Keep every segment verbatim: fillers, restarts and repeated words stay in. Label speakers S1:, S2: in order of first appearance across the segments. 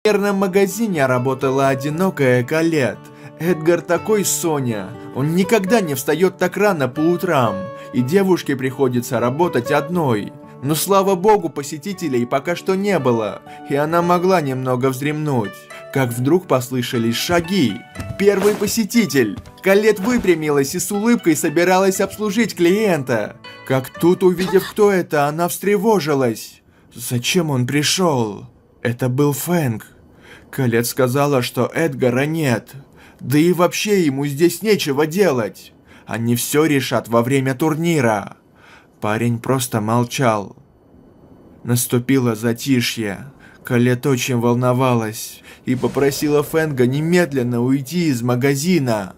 S1: В сувенирном магазине работала одинокая Колетт. Эдгар такой Соня, он никогда не встает так рано по утрам, и девушке приходится работать одной. Но слава богу, посетителей пока что не было, и она могла немного вздремнуть. Как вдруг послышались шаги. Первый посетитель. Колетт выпрямилась и с улыбкой собиралась обслужить клиента. Как тут, увидев, кто это, она встревожилась. Зачем он пришел? Это был Фэнг. Колетт сказала, что Эдгара нет. Да и вообще ему здесь нечего делать. Они все решат во время турнира. Парень просто молчал. Наступило затишье. Колетт очень волновалась и попросила Фэнга немедленно уйти из магазина.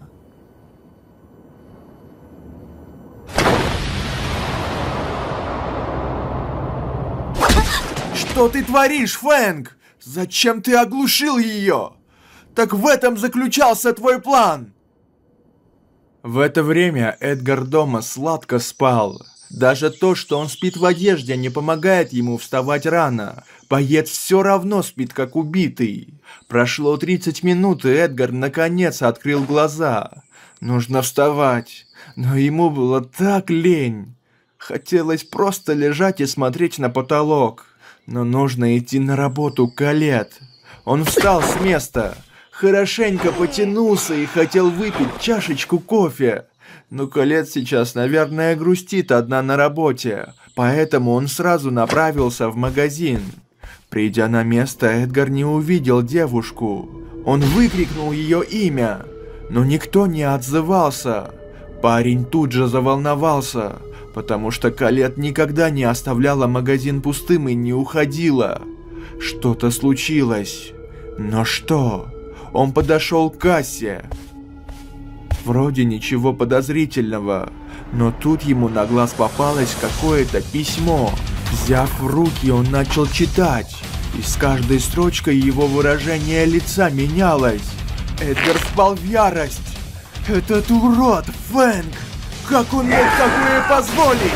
S1: Что ты творишь, Фэнг? Зачем ты оглушил ее? Так в этом заключался твой план. В это время Эдгар дома сладко спал. Даже то, что он спит в одежде, не помогает ему вставать рано. Боец все равно спит как убитый. Прошло тридцать минут, и Эдгар наконец открыл глаза. Нужно вставать, но ему было так лень. Хотелось просто лежать и смотреть на потолок. Но нужно идти на работу к Колетт. Он встал с места, хорошенько потянулся и хотел выпить чашечку кофе. Но Колетт сейчас, наверное, грустит одна на работе, поэтому он сразу направился в магазин. Придя на место, Эдгар не увидел девушку. Он выкрикнул ее имя, но никто не отзывался. Парень тут же заволновался, потому что Колетт никогда не оставляла магазин пустым и не уходила. Что-то случилось. Но что? Он подошел к кассе. Вроде ничего подозрительного, но тут ему на глаз попалось какое-то письмо. Взяв в руки, он начал читать, и с каждой строчкой его выражение лица менялось. Эдгар впал в ярость. Этот урод, Фэнг! Как он мог такое позволить?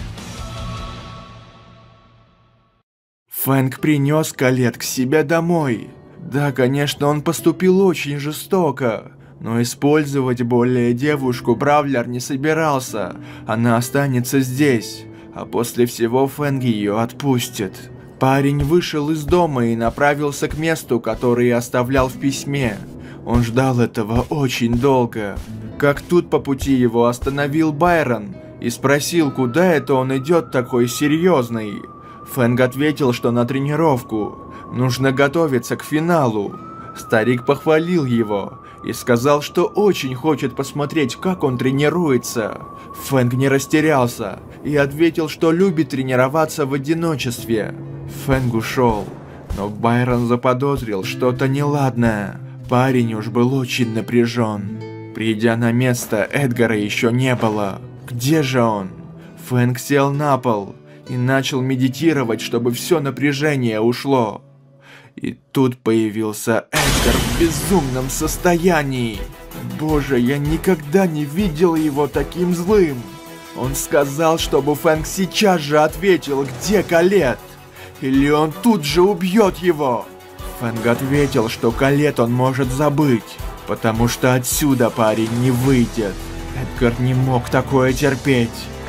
S1: Фэнг принес Колетт к себе домой. Да, конечно, он поступил очень жестоко, но использовать более девушку Бравлер не собирался. Она останется здесь, а после всего Фэнг ее отпустит. Парень вышел из дома и направился к месту, которое оставлял в письме. Он ждал этого очень долго. Как тут по пути его остановил Байрон и спросил, куда это он идет такой серьезный. Фэнг ответил, что на тренировку. Нужно готовиться к финалу. Старик похвалил его и сказал, что очень хочет посмотреть, как он тренируется. Фэнг не растерялся и ответил, что любит тренироваться в одиночестве. Фэнг ушел, но Байрон заподозрил что-то неладное. Парень уж был очень напряжен. Придя на место, Эдгара еще не было. Где же он? Фэнг сел на пол и начал медитировать, чтобы все напряжение ушло. И тут появился Эдгар в безумном состоянии. Боже, я никогда не видел его таким злым. Он сказал, чтобы Фэнг сейчас же ответил, где Колетт, или он тут же убьет его. Фэнг ответил, что Колетт он может забыть, потому что отсюда парень не выйдет. Эдгар не мог такое терпеть.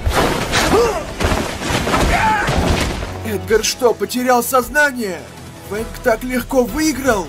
S1: Эдгар что, потерял сознание? Фэнг так легко выиграл?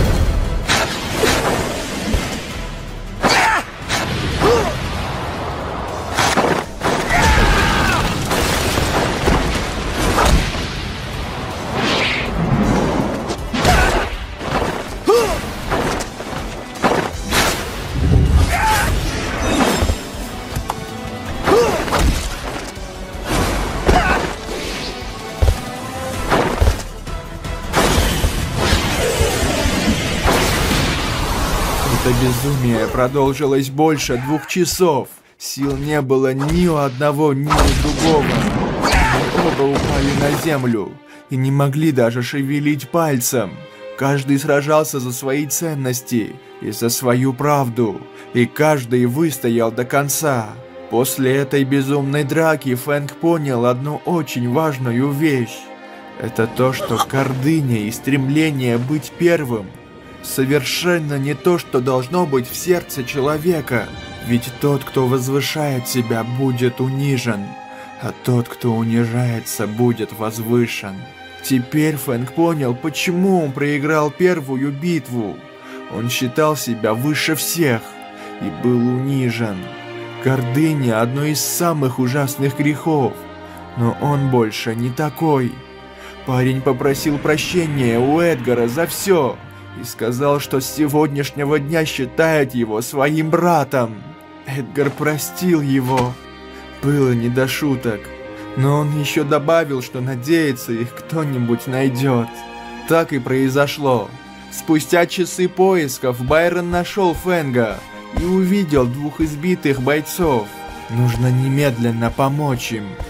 S1: Это безумие продолжилось больше двух часов. Сил не было ни у одного, ни у другого. Они оба упали на землю и не могли даже шевелить пальцем. Каждый сражался за свои ценности и за свою правду, и каждый выстоял до конца. После этой безумной драки Фэнг понял одну очень важную вещь. Это то, что гордыня и стремление быть первым совершенно не то, что должно быть в сердце человека. Ведь тот, кто возвышает себя, будет унижен, а тот, кто унижается, будет возвышен. Теперь Фэнг понял, почему он проиграл первую битву. Он считал себя выше всех и был унижен. Гордыня – одно из самых ужасных грехов, но он больше не такой. Парень попросил прощения у Эдгара за все и сказал, что с сегодняшнего дня считает его своим братом. Эдгар простил его. Было не до шуток, но он еще добавил, что надеется, их кто-нибудь найдет. Так и произошло. Спустя часы поисков Байрон нашел Фэнга и увидел двух избитых бойцов. Нужно немедленно помочь им.